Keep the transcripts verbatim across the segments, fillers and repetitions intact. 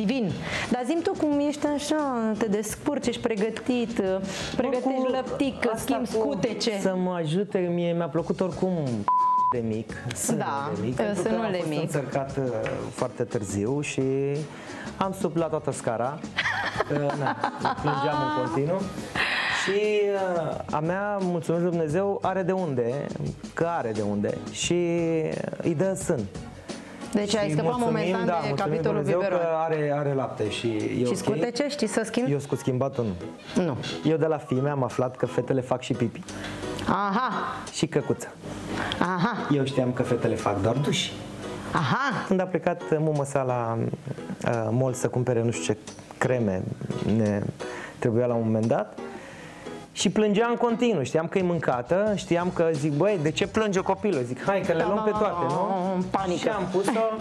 divin. Dar zi-mi tu cum ești așa, te descurci, ești pregătit, pregătești lăptic, schimbi scutece. Să mă ajute, mie mi-a plăcut oricum de mic, sânul da, de mic, pentru că sânul am de fost mic. înțărcat foarte târziu și am suplat toată scara, că, na, plângeam în continuu. Și uh, a mea, mulțumesc Dumnezeu, are de unde, că are de unde și îi dă sân. Deci ai scăpat momentan da, de capitolul Dumnezeu biberon. că are, are lapte și e Și okay. scutece știi să schimbi? Eu cu schimbat-o nu. Nu. Eu de la fime am aflat că fetele fac și pipi. Aha. Și căcuță. Aha. Eu știam că fetele fac doar duși. Aha. Când a plecat mumă sa la uh, mall să cumpere nu știu ce creme ne trebuia la un moment dat și plângea în continuu, știam că e mâncată, știam că zic, băi, de ce plânge copilul? Zic, hai că le luăm pe toate, nu? Panică. Și am pus-o,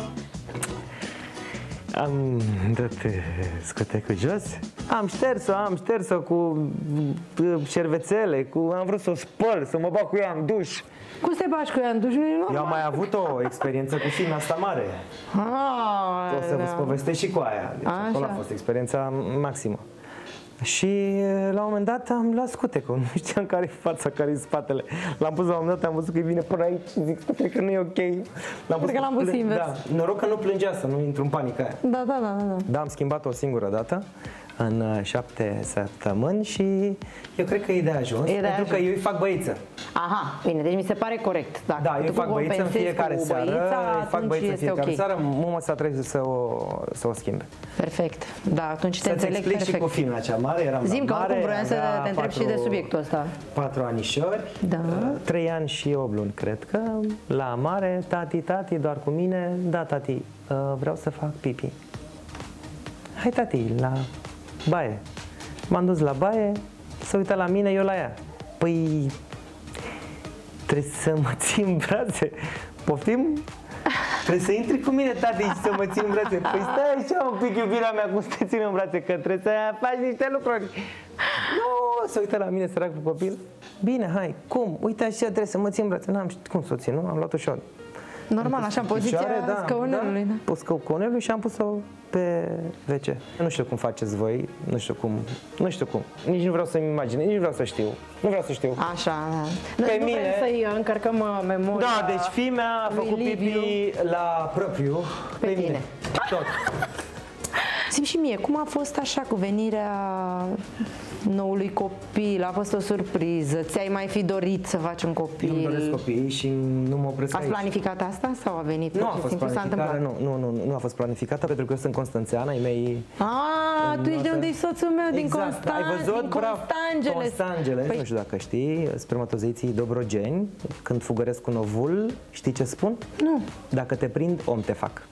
am dat scutecul jos, am șters-o, am șters-o cu șervețele, cu, am vrut să o spăl, să mă bag cu ea în duș. Cum te bagi cu ea în duș? Eu am mai avut o experiență cu fina asta mare. Ah, O să vă da. povestesc și cu aia. Deci Așa. acolo a fost experiența maximă. Și la un moment dat am luat scutecul, nu știam care e fața, care e spatele. L-am pus la un moment dat, am văzut că îi vine până aici, zic, cred că nu e ok. Cred că l-am pus invers. Da, noroc că nu plângea, să nu intru în panică aia. Da, da, da, da. Da, am schimbat o singură dată, în șapte săptămâni și eu cred că e de ajuns, E de pentru ajuns. că eu îi fac băiță. Aha, bine, deci mi se pare corect. Dacă Da, eu tu fac băiță în compensezi fiecare cu seară, băița, îi fac atunci băiță în este fiecare ok. seară, mama sa trebuie să o, să o schimbe. Perfect. Da, atunci te Să-ți înțeleg explic perfect. și cu filmul cea mare, eram Zim că la mare, oricum vroiam să avea te întreb și de patru- subiectul ăsta. Patru anișori, Da. trei ani și opt luni, cred că, la mare, tati, tati, doar cu mine, da, tati, uh, vreau să fac pipi. Hai, tati, la baie. M-am dus la baie, s-a uitat la mine, eu la ea. Păi, trebuie să mă țin în brațe. Poftim? Trebuie să intri cu mine, tati, și să mă țin în brațe. Păi stai așa un pic, iubirea mea, cum să te țin în brațe, că trebuie să faci niște lucruri. Nu, se uită la mine, săracul copil. Bine, hai, cum? Uite așa, trebuie să mă țin în brațe. N-am știut cum să o țin, nu? Am luat ușor. Normal, așa, în poziția scăunelului. Da, pus scăunelului și am pus-o pe ve ce. Nu știu cum faceți voi, nu știu cum, nu știu cum. Nici nu vreau să-mi imaginez, nici nu vreau să știu. Nu vreau să știu. Așa, da. Pe Nu mine- vrem să-i încărcăm uh, memoria. Da, deci fimea a lui făcut pipi Liviu la propriu pe, pe mine. tine. Tot. Zi-mi și mie, cum a fost așa cu venirea noului copil? A fost o surpriză? Ți-ai mai fi dorit să faci un copil? Eu îmi doresc copii și nu mă opresc Ați aici. planificat asta sau a venit? Nu pur a și fost simplu s-a planificată, întâmplat? nu, nu, nu, nu a fost planificată pentru că eu sunt constanțean, ai mei. Ah, tu ești de unde e soțul meu, din Exact, Constan, ai văzut? din Bravo. Constangeles. Constangeles, Păi- nu știu dacă știi, spermatozeiții dobrogeni, când fugăresc un ovul, știi ce spun? Nu. Dacă te prind, om te fac.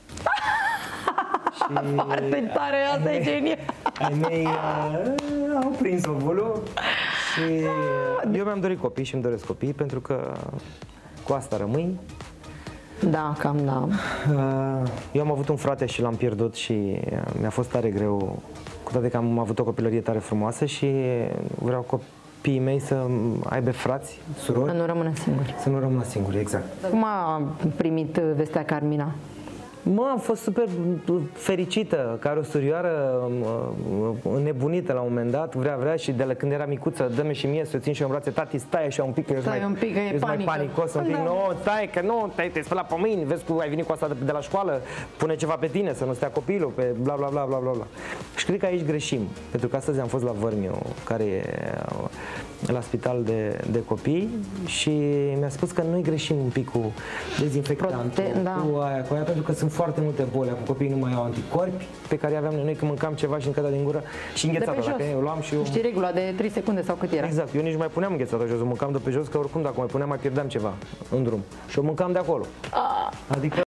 Și Foarte tare, asta e genie. ai mei uh, au prins ovulul și uh, eu mi-am dorit copii și îmi doresc copii pentru că cu asta rămâi. Da, cam da. Uh, Eu am avut un frate și l-am pierdut și uh, mi-a fost tare greu, cu toate că am avut o copilărie tare frumoasă și vreau copiii mei să aibă frați, surori, Nu rămâne singur. să nu rămână singuri, exact. Cum a primit vestea Carmina? Mă, am fost super fericită, ca o surioară înnebunită la un moment dat, vrea, vrea și de la când era micuță, dă-mi și mie să o țin și eu în brațe, tati, stai așa un pic, că eu Stai mai, un pic, că e eu mai panică. panicos un pic, Da. nu, stai, că nu, te-ai te spălat pe mâini, vezi că ai venit cu asta de, de la școală, pune ceva pe tine, să nu stea copilul, pe bla bla bla bla bla bla. Și cred că aici greșim, pentru că astăzi am fost la Vărmiu, care e la spital de, de copii și mi-a spus că noi greșim un pic cu dezinfectantul, Prote- da. cu aia, cu aia, pentru că sunt foarte multe boli, acum copiii nu mai au anticorpi pe care aveam noi când mâncam ceva și încăta din gură și De înghețată, pe jos. dacă eu luam și eu... Știi regula de trei secunde sau cât era? Exact, eu nici nu mai puneam înghețată jos, o mâncam de pe jos, că oricum dacă mai puneam mai pierdeam ceva în drum și o mâncam de acolo. Adică